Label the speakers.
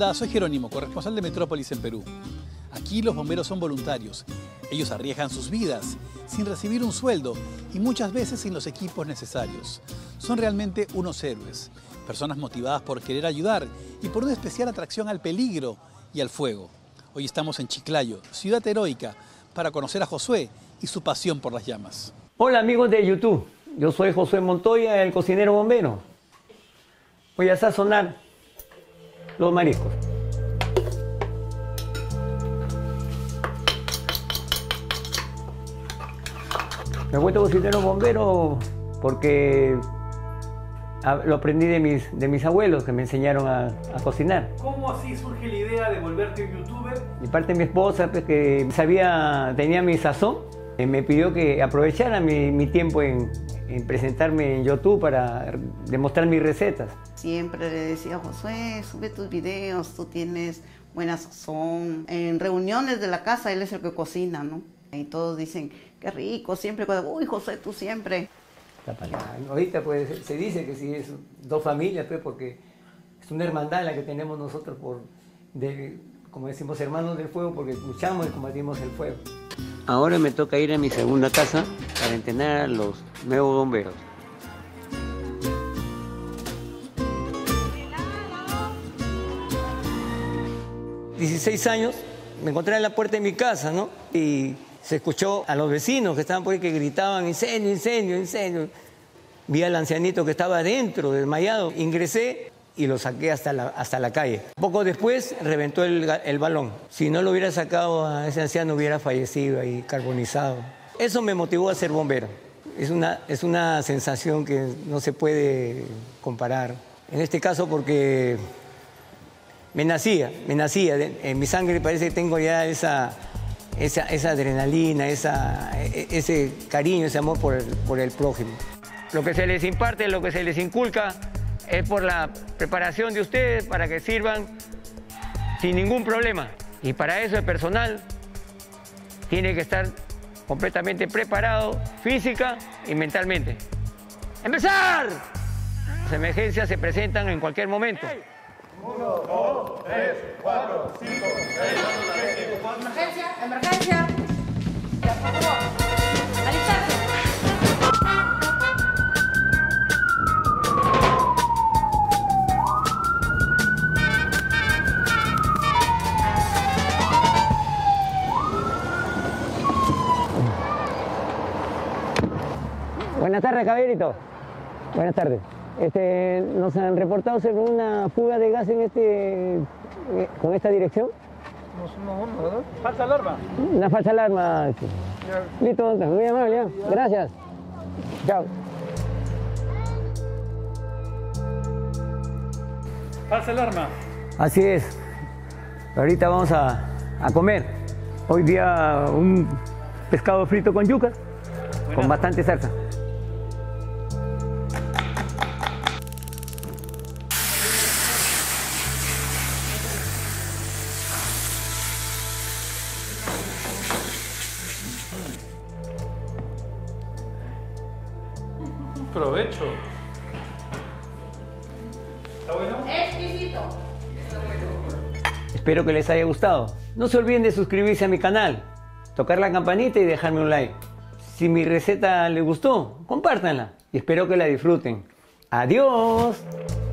Speaker 1: Hola, soy Jerónimo, corresponsal de Metrópolis en Perú. Aquí los bomberos son voluntarios. Ellos arriesgan sus vidas sin recibir un sueldo y muchas veces sin los equipos necesarios. Son realmente unos héroes, personas motivadas por querer ayudar y por una especial atracción al peligro y al fuego. Hoy estamos en Chiclayo, ciudad heroica, para conocer a Josue y su pasión por las llamas.
Speaker 2: Hola amigos de YouTube, yo soy Josue Montoya, el cocinero bombero. Voy a sazonar los mariscos. Me he vuelto cocinero bombero porque lo aprendí de mis abuelos que me enseñaron a cocinar.
Speaker 1: ¿Cómo así surge la idea de volverte un youtuber?
Speaker 2: Y parte de mi esposa, pues, que tenía mi sazón, me pidió que aprovechara mi tiempo en presentarme en YouTube para demostrar mis recetas.
Speaker 3: Siempre le decía a Josue, sube tus videos, tú tienes buena sazón. En reuniones de la casa él es el que cocina, ¿no? Y todos dicen, qué rico, siempre, uy Josue, tú siempre.
Speaker 2: Ahorita pues se dice que sí es dos familias, pues, porque es una hermandad la que tenemos nosotros, como decimos, hermanos del fuego, porque luchamos y combatimos el fuego. Ahora me toca ir a mi segunda casa para entrenar a los nuevos bomberos. ...16 años, me encontré en la puerta de mi casa, ¿no? Y se escuchó a los vecinos que estaban por ahí que gritaban incendio, incendio, incendio. Vi al ancianito que estaba adentro, desmayado. Ingresé y lo saqué hasta la calle. Poco después reventó el balón. Si no lo hubiera sacado a ese anciano hubiera fallecido ahí, carbonizado. Eso me motivó a ser bombero. Es una sensación que no se puede comparar. En este caso porque me nacía. En mi sangre parece que tengo ya esa adrenalina, ese cariño, ese amor por el prójimo. Lo que se les imparte, lo que se les inculca es por la preparación de ustedes para que sirvan sin ningún problema. Y para eso el personal tiene que estar completamente preparado física y mentalmente. ¡Empezar! Las emergencias se presentan en cualquier momento.
Speaker 4: 1, 2, 3, 4, 5, 6, 7.
Speaker 5: Emergencia, emergencia. Ya, por favor. Alistarse.
Speaker 2: Buenas tardes, caballerito. Buenas tardes. Nos han reportado sobre una fuga de gas con esta dirección.
Speaker 4: No. Falsa alarma.
Speaker 2: Una falsa alarma. Listo, muy amable. ¿Ya? Gracias. Chao.
Speaker 1: Falsa alarma.
Speaker 2: Así es. Ahorita vamos a comer. Hoy día un pescado frito con yuca, con bastante salsa.
Speaker 1: Provecho. ¿Está bueno?
Speaker 5: Exquisito.
Speaker 2: Espero que les haya gustado. No se olviden de suscribirse a mi canal, tocar la campanita y dejarme un like. Si mi receta les gustó, compártanla y espero que la disfruten. ¡Adiós!